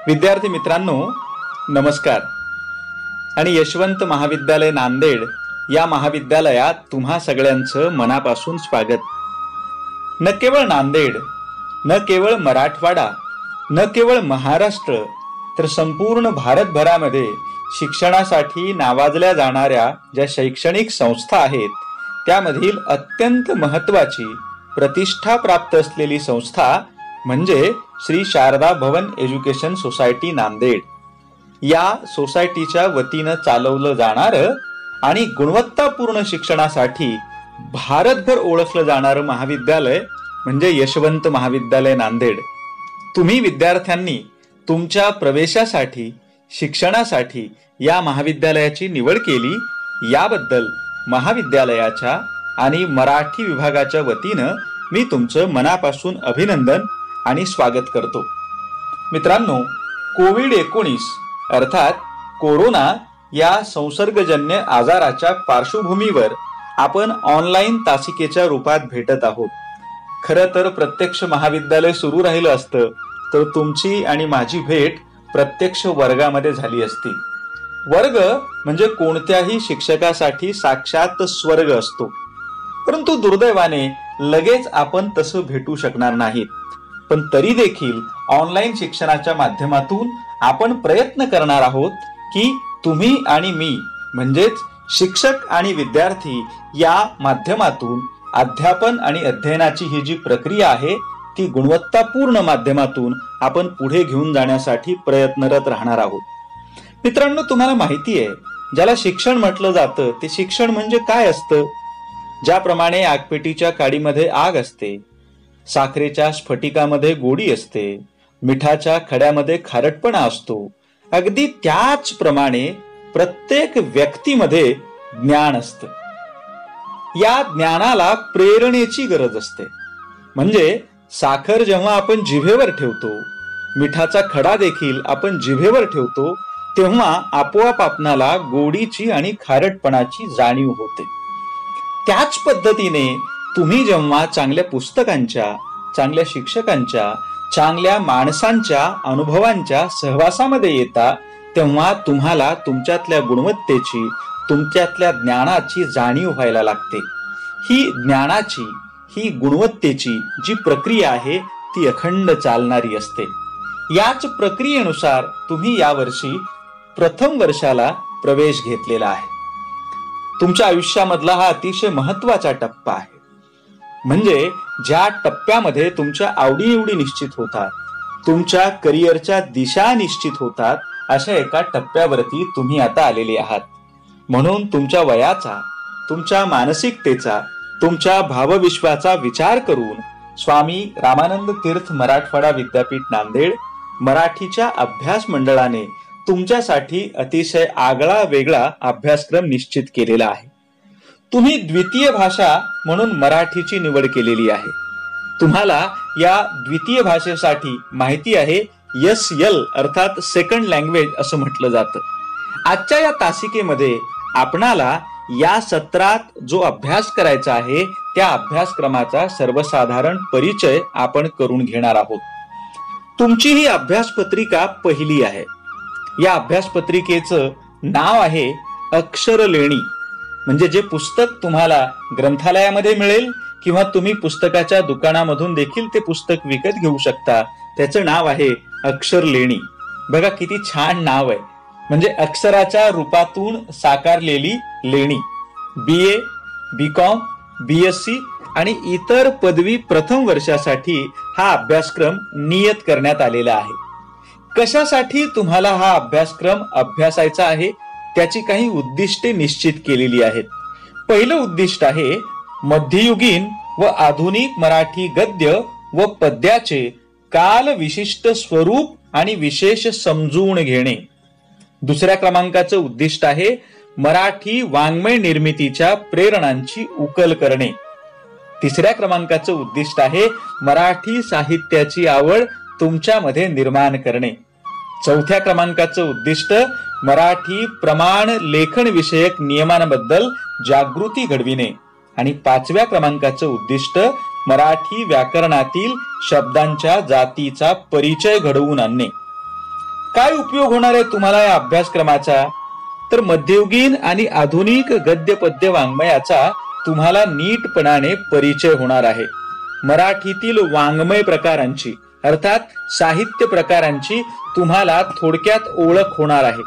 विद्यार्थी मित्रांनो, नमस्कार. आणि यशवंत महाविद्यालय नांदेड या महाविद्यालयात तुम्हा सगळ्यांचं मनापासून स्वागत. न केवळ नांदेड, न केवळ मराठवाडा, न केवळ महाराष्ट्र, तर संपूर्ण भारतभरामध्ये शिक्षणासाठी नावाजल्या जाणाऱ्या ज्या शैक्षणिक संस्था आहेत त्यामधील अत्यंत महत्त्वाची प्रतिष्ठा प्राप्त असलेली संस्था म्हणजे श्री शारदा भवन एज्युकेशन सोसायटी नांदेड. या सोसायटीच्या वतीनं चालवलं जाणारं आणि गुणवत्तापूर्ण शिक्षणासाठी भारतभर ओळखलं जाणारं महाविद्यालय म्हणजे यशवंत महाविद्यालय नांदेड. तुम्ही विद्यार्थ्यांनी तुमच्या प्रवेशासाठी, शिक्षणासाठी या महाविद्यालयाची निवड केली याबद्दल महाविद्यालयाच्या आणि मराठी विभागाच्या वतीनं मी तुमचं मनापासून अभिनंदन आणि स्वागत करतो. मित्रांनो, कोविड-19 अर्थात कोरोना या संसर्गजन्य आजाराच्या पार्श्वभूमीवर आपण ऑनलाईन तासिकेच्या रूपात भेटत आहोत. खरं तर प्रत्यक्ष महाविद्यालय सुरू राहिलं असतं तर तुमची आणि माझी भेट प्रत्यक्ष वर्गामध्ये झाली असती. वर्ग म्हणजे कोणत्याही शिक्षकासाठी साक्षात स्वर्ग असतो, परंतु दुर्दैवाने लगेच आपण तसं भेटू शकणार नाहीत. पण तरी देखील ऑनलाईन शिक्षणाच्या माध्यमातून आपण प्रयत्न करणार आहोत की तुम्ही आणि मी म्हणजेच शिक्षक आणि विद्यार्थी या माध्यमातून अध्यापन आणि अध्ययनाची ही जी प्रक्रिया आहे ती गुणवत्तापूर्ण माध्यमातून आपण पुढे घेऊन जाण्यासाठी प्रयत्नरत राहणार आहोत. मित्रांनो, तुम्हाला माहिती आहे, ज्याला शिक्षण म्हटलं जातं ते शिक्षण म्हणजे काय असतं? ज्याप्रमाणे आगपेटीच्या काडीमध्ये आग असते, साखरेच्या स्फटिकामध्ये गोडी असते, मिठाच्या खड्यामध्ये खारटपणा असतो, अगदी त्याचप्रमाणे प्रत्येक व्यक्तीमध्ये ज्ञान असतं. या ज्ञानाला प्रेरणेची गरज असते. म्हणजे साखर जेव्हा आपण जिभेवर ठेवतो, मिठाचा खडा देखील आपण जिभेवर ठेवतो, तेव्हा आपोआप आपणाला गोडीची आणि खारटपणाची जाणीव होते. त्याच पद्धतीने तुम्ही जेव्हा चांगल्या पुस्तकांच्या, चांगल्या शिक्षकांच्या, चांगल्या माणसांच्या अनुभवांच्या सहवासामध्ये येता तेव्हा तुम्हाला तुमच्यातल्या गुणवत्तेची, तुमच्यातल्या ज्ञानाची जाणीव व्हायला लागते. ही ज्ञानाची, ही गुणवत्तेची जी प्रक्रिया आहे ती अखंड चालणारी असते. याच प्रक्रियेनुसार तुम्ही यावर्षी प्रथम वर्षाला प्रवेश घेतलेला आहे. तुमच्या आयुष्यामधला हा अतिशय महत्वाचा टप्पा आहे. म्हणजे ज्या टप्प्यामध्ये तुमच्या आवडीनिवडी निश्चित होतात, तुमच्या करिअरच्या दिशा निश्चित होतात, अशा एका टप्प्यावरती तुम्ही आता आलेले आहात. म्हणून तुमच्या वयाचा, तुमच्या मानसिकतेचा, तुमच्या भावविश्वाचा विचार करून स्वामी रामानंद तीर्थ मराठवाडा विद्यापीठ नांदेड मराठीच्या अभ्यास मंडळाने तुमच्यासाठी अतिशय आगळा वेगळा अभ्यासक्रम निश्चित केलेला आहे. तुम्ही द्वितीय भाषा म्हणून मराठीची निवड केलेली आहे. तुम्हाला या द्वितीय भाषेसाठी माहिती आहे SL अर्थात सेकंड लँग्वेज असं म्हटलं जातं. आजच्या या तासिकेमध्ये आपणाला या सत्रात जो अभ्यास करायचा आहे त्या अभ्यासक्रमाचा सर्वसाधारण परिचय आपण करून घेणार आहोत. तुमची ही अभ्यासपत्रिका पहिली आहे. या अभ्यासपत्रिकेचं नाव आहे अक्षरलेणी. म्हणजे जे पुस्तक तुम्हाला ग्रंथालयामध्ये मिळेल किंवा तुम्ही पुस्तकाच्या दुकानामधून देखील ते पुस्तक विकत घेऊ शकता, त्याचं नाव आहे अक्षरलेणी. बघा किती छान नाव आहे. म्हणजे अक्षराच्या रूपातून साकारलेली लेणी. BA, BCom, BSc आणि इतर पदवी प्रथम वर्षासाठी हा अभ्यासक्रम नियत करण्यात आलेला आहे. कशासाठी तुम्हाला हा अभ्यासक्रम अभ्यासायचा आहे त्याची काही उद्दिष्टे निश्चित केलेली आहेत. पहिलं उद्दिष्ट आहे मध्ययुगीन व आधुनिक मराठी गद्य व पद्याचे काल विशिष्ट स्वरूप आणि विशेष समजून घेणे. दुसऱ्या क्रमांकाचं उद्दिष्ट आहे मराठी वाङ्मय निर्मितीच्या प्रेरणांची उकल करणे. तिसऱ्या क्रमांकाचं उद्दिष्ट आहे मराठी साहित्याची आवड तुमच्यामध्ये निर्माण करणे. चौथ्या क्रमांकाचं उद्दिष्ट मराठी प्रमाण लेखन विषयक नियमांबद्दल जागृती घडविणे. आणि पाचव्या क्रमांकाचं उद्दिष्ट मराठी व्याकरणातील शब्दांच्या जातीचा परिचय घडवून आणणे. काय उपयोग होणार आहे तुम्हाला या अभ्यासक्रमाचा? तर मध्ययुगीन आणि आधुनिक गद्य पद्य वाङ्मयाचा तुम्हाला नीटपणाने परिचय होणार आहे. मराठीतील वाङ्मय प्रकारांची अर्थात साहित्य प्रकारांची तुम्हाला थोडक्यात ओळख होणार आहे.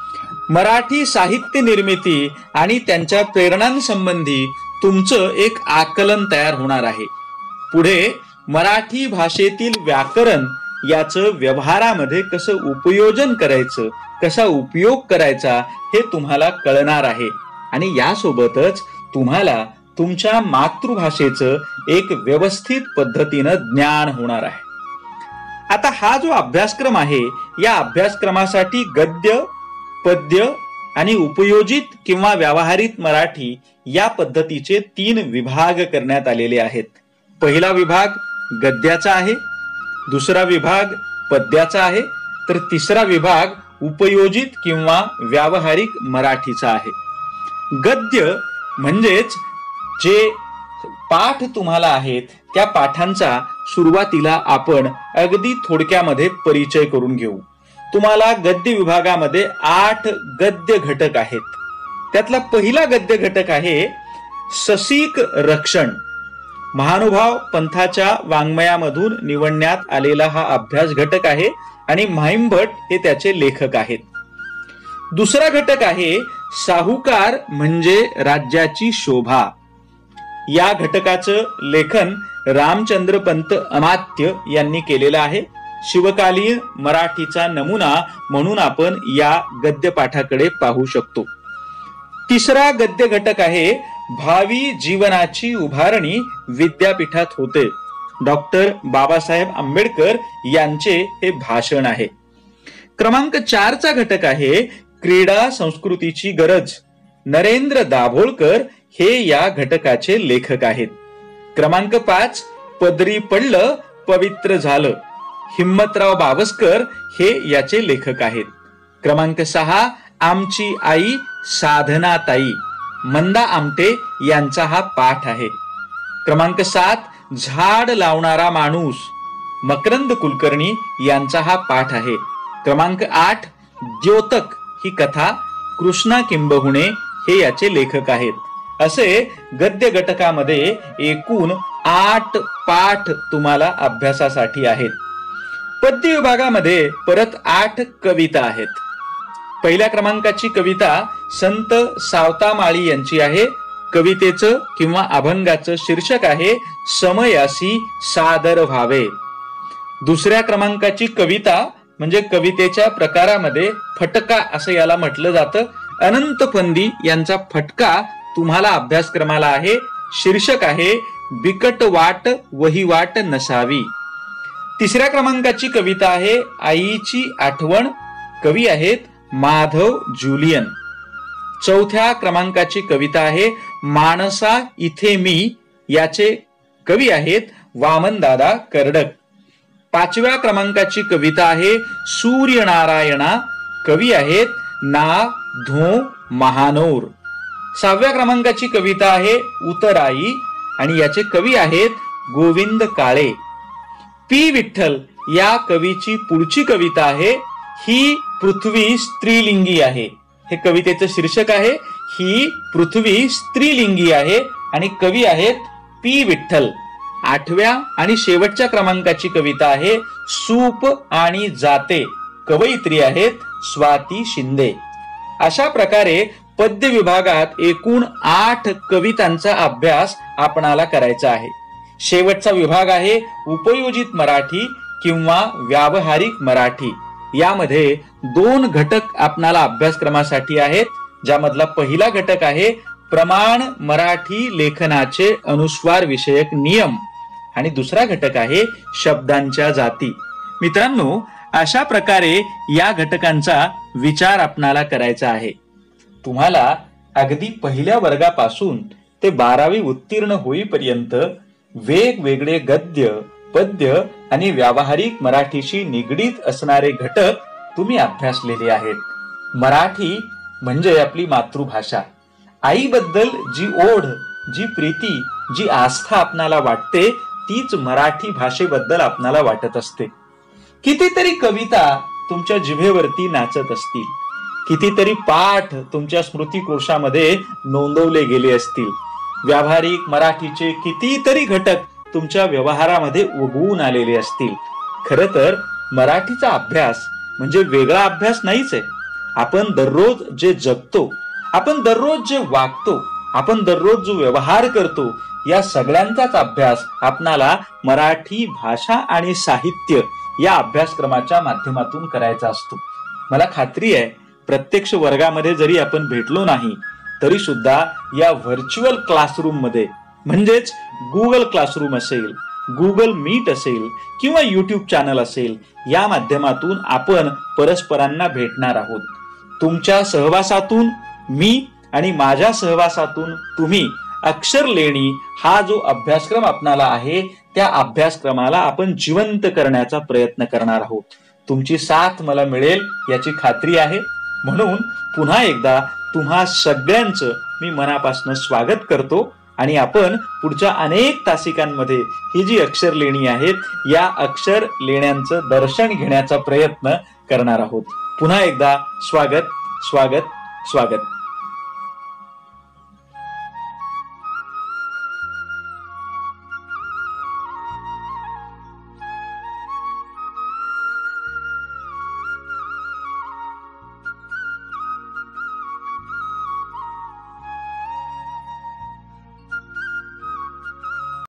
मराठी साहित्य निर्मिती आणि त्यांच्या प्रेरणांसंबंधी तुमचं एक आकलन तयार होणार आहे. पुढे मराठी भाषेतील व्याकरण याचं व्यवहारामध्ये कसं उपयोजन करायचं, कसा उपयोग करायचा हे तुम्हाला कळणार आहे. आणि यासोबतच तुम्हाला तुमच्या मातृभाषेचं एक व्यवस्थित पद्धतीनं ज्ञान होणार आहे. आता हा जो अभ्यासक्रम आहे या अभ्यासक्रमासाठी गद्य, पद्य आणि उपयोजित किंवा व्यावहारिक मराठी या पद्धतीचे 3 विभाग करण्यात आलेले आहेत. पहिला विभाग गद्याचा आहे, दुसरा विभाग पद्याचा आहे, तर तिसरा विभाग उपयोजित किंवा व्यावहारिक मराठीचा आहे. गद्य म्हणजेच जे पाठ तुम्हाला आहेत त्या पाठांचा सुरुवातीला आपण अगदी थोडक्यामध्ये परिचय करून घेऊ. तुम्हाला गद्य विभागामध्ये 8 गद्य घटक आहेत. त्यातला पहिला गद्य घटक आहे ससीक रक्षण. महानुभाव पंथाच्या वाङ्मयामधून निवडण्यात आलेला हा अभ्यास घटक आहे आणि म्हाइंभट हे त्याचे लेखक आहेत. दुसरा घटक आहे साहुकार म्हणजे राज्याची शोभा. या घटकाचं लेखन रामचंद्र पंत अमात्य यांनी केलेलं आहे. शिवकालीन मराठीचा नमुना म्हणून आपण या गद्य पाठाकडे पाहू शकतो. तिसरा गद्य घटक आहे भावी जीवनाची उभारणी विद्यापीठात होते. डॉक्टर बाबासाहेब आंबेडकर यांचे हे भाषण आहे. क्रमांक 4चा घटक आहे क्रीडा संस्कृतीची गरज. नरेंद्र दाभोळकर हे या घटकाचे लेखक आहेत. क्रमांक 5 पदरी पडलं पवित्र झालं. हिम्मतराव बावस्कर हे याचे लेखक आहेत. क्रमांक 6 आमची आई साधनाताई. मंदा आमटे यांचा हा पाठ आहे. क्रमांक 7 झाड लावणारा माणूस. मकरंद कुलकर्णी यांचा हा पाठ आहे. क्रमांक 8 द्योतक ही कथा. कृष्णा किंबहुणे हे याचे लेखक आहेत. असे गद्य घटकामध्ये एकूण 8 पाठ तुम्हाला अभ्यासासाठी आहेत. पद्य विभागामध्ये परत 8 कविता आहेत. पहिल्या क्रमांकाची कविता संत सावतामाळी यांची आहे. कवितेचं किंवा अभंगाचं शीर्षक आहे समयासी सादर व्हावे. दुसऱ्या क्रमांकाची कविता म्हणजे कवितेच्या प्रकारामध्ये फटका असं याला म्हटलं जातं. अनंत फंदी यांचा फटका तुम्हाला अभ्यासक्रमाला आहे. शीर्षक आहे बिकट वाट वही वाट नसावी. तिसऱ्या क्रमांकाची कविता आहे आईची आठवण. कवी आहेत माधव जुलियन. चौथ्या क्रमांकाची कविता आहे मानसा इथे मी. याचे कवी आहेत वामनदादा कर्डक. 5व्या क्रमांकाची कविता आहे सूर्यनारायणा. कवी आहेत ना धो महानोर. 6व्या क्रमांकाची कविता आहे उतराई आणि याचे कवी आहेत गोविंद काळे. पी विठ्ठल या कवीची पुढची कविता आहे ही पृथ्वी स्त्रीलिंगी आहे. हे कवितेचं शीर्षक आहे ही पृथ्वी स्त्रीलिंगी आहे आणि कवी आहेत पी विठ्ठल. 8व्या आणि शेवटच्या क्रमांकाची कविता आहे सूप आणि जाते. कवयित्री आहेत स्वाती शिंदे. अशा प्रकारे पद्य विभागात एकूण 8 कवितांचा अभ्यास आपणाला करायचा आहे. शेवटचा विभाग आहे उपयोजित मराठी किंवा व्यावहारिक मराठी. यामध्ये 2 घटक आपणाला अभ्यासक्रमासाठी आहेत. ज्यामधला पहिला घटक आहे प्रमाण मराठी लेखनाचे अनुस्वार विषयक नियम आणि दुसरा घटक आहे शब्दांच्या जाती. मित्रांनो, अशा प्रकारे या घटकांचा विचार आपणाला करायचा आहे. तुम्हाला अगदी पहिल्या वर्गापासून ते 12वी उत्तीर्ण होईपर्यंत वेगवेगळे गद्य, पद्य आणि व्यावहारिक मराठीशी निगडीत असणारे घटक तुम्ही अभ्यासलेले आहेत. मराठी म्हणजे आपली मातृभाषा. आईबद्दल जी ओढ, जी प्रीती, जी आस्था आपणाला वाटते तीच मराठी भाषेबद्दल आपणाला वाटत असते. कितीतरी कविता तुमच्या जिभेवरती नाचत असतील, कितीतरी पाठ तुमच्या स्मृतिकोशामध्ये नोंदवले गेले असतील, व्यावहारिक मराठीचे कितीतरी घटक तुमच्या व्यवहारामध्ये उगवून आलेले असतील. खरं तर मराठीचा अभ्यास म्हणजे वेगळा अभ्यास नाहीच आहे. आपण दररोज जे जगतो, आपण दररोज जे वागतो, आपण दररोज जो व्यवहार करतो, या सगळ्यांचाच अभ्यास आपणाला मराठी भाषा आणि साहित्य या अभ्यासक्रमाच्या माध्यमातून करायचा असतो. मला खात्री आहे प्रत्यक्ष वर्गामध्ये जरी आपण भेटलो नाही तरी सुद्धा या व्हर्च्युअल क्लासरूम मध्ये, म्हणजेच गुगल क्लासरूम असेल, गुगल मीट असेल किंवा युट्यूब चॅनल असेल, या माध्यमातून आपण परस्परांना भेटणार आहोत. तुमच्या सहवासातून मी आणि माझ्या सहवासातून तुम्ही अक्षर लेणी हा जो अभ्यासक्रम आपणाला आहे त्या अभ्यासक्रमाला आपण जिवंत करण्याचा प्रयत्न करणार आहोत. तुमची साथ मला मिळेल याची खात्री आहे. म्हणून पुन्हा एकदा तुम्हा सगळ्यांचं मी मनापासून स्वागत करतो आणि आपण पुढच्या अनेक तासिकांमध्ये ही जी अक्षर लेणी आहेत या अक्षर लेण्यांचं दर्शन घेण्याचा प्रयत्न करणार आहोत. पुन्हा एकदा स्वागत स्वागत स्वागत.